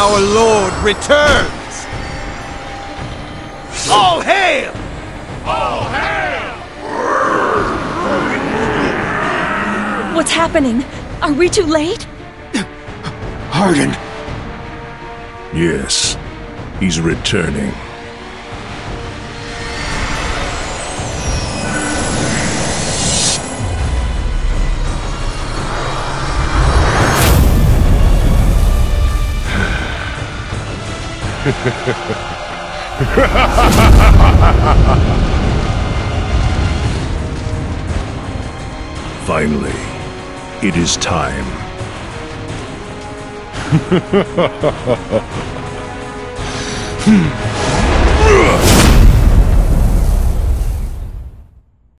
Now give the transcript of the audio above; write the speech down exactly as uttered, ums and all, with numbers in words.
our Lord returns! All hail! All hail! What's happening? Are we too late? Hardin! Yes, he's returning. Finally, it is time. Hmm.